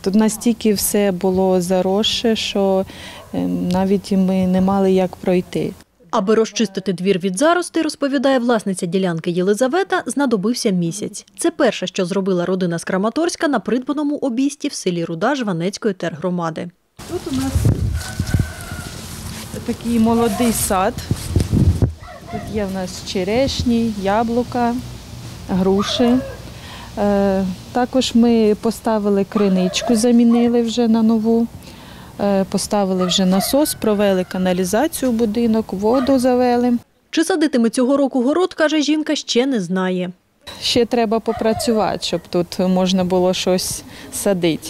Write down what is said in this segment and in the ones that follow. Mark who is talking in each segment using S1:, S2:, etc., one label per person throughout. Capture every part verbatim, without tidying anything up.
S1: Тут настільки все було заросше, що навіть ми не мали як пройти.
S2: Аби розчистити двір від зарости, розповідає власниця ділянки Єлизавета, знадобився місяць. Це перше, що зробила родина з Краматорська на придбаному обійсті в селі Руда Жванецької тергромади.
S1: Тут у нас такий молодий сад. Тут є в нас черешні, яблука, груші. Також ми поставили криничку, замінили вже на нову. Поставили вже насос, провели каналізацію в будинок, воду завели.
S2: Чи садитиме цього року город, каже жінка, ще не знає.
S1: Ще треба попрацювати, щоб тут можна було щось садити.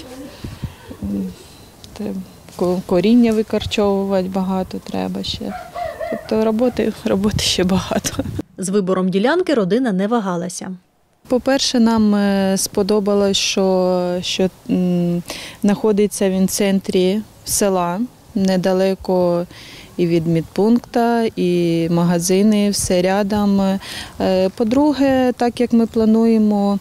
S1: Коріння викорчовувати багато треба ще. Тобто роботи, роботи ще багато.
S2: З вибором ділянки родина не вагалася.
S1: По-перше, нам сподобалось, що, що м, знаходиться він в центрі села, недалеко і від медпункту, і магазини, все рядом. По-друге, так як ми плануємо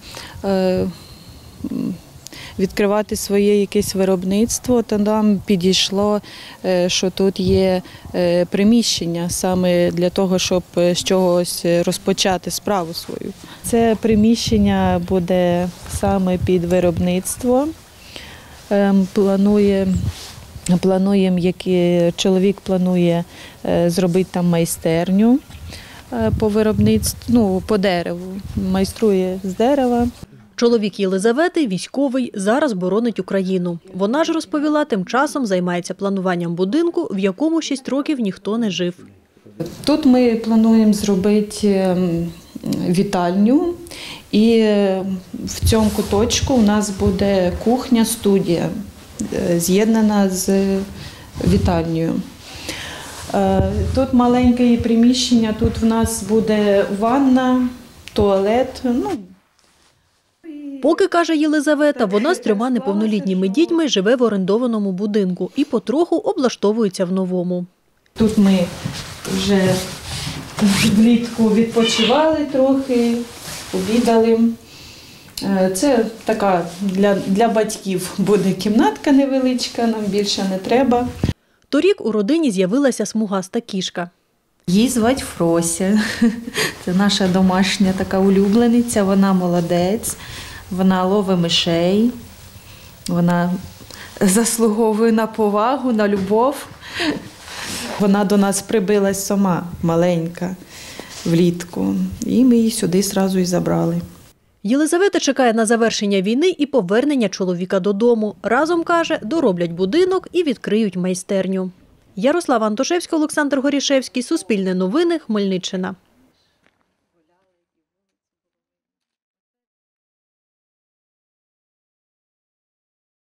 S1: відкривати своє якесь виробництво, то нам підійшло, що тут є приміщення саме для того, щоб з чогось розпочати справу свою. Це приміщення буде саме під виробництво. Планує, плануємо, який чоловік планує зробити там майстерню по виробництву, ну, по дереву, майструє з дерева.
S2: Чоловік Єлизавети – військовий, зараз боронить Україну. Вона ж розповіла, тим часом займається плануванням будинку, в якому шість років ніхто не жив.
S1: Тут ми плануємо зробити вітальню, і в цьому куточку у нас буде кухня-студія, з'єднана з вітальнею. Тут маленьке приміщення, тут в нас буде ванна, туалет. Ну,
S2: Поки, каже Єлизавета, вона з трьома неповнолітніми дітьми живе в орендованому будинку і потроху облаштовується в новому.
S1: Тут ми вже влітку відпочивали трохи, обідали. Це така для, для батьків буде кімнатка невеличка, нам більше не треба.
S2: Торік у родині з'явилася смугаста кішка.
S1: Її звати Фрося. Це наша домашня така улюблениця, вона молодець. Вона ловить мишей, вона заслуговує на повагу, на любов. Вона до нас прибилась сама, маленька, влітку. І ми її сюди одразу і забрали.
S2: Єлизавета чекає на завершення війни і повернення чоловіка додому. Разом, каже, дороблять будинок і відкриють майстерню. Ярослава Антошевська, Олександр Горішевський, Суспільне новини, Хмельниччина.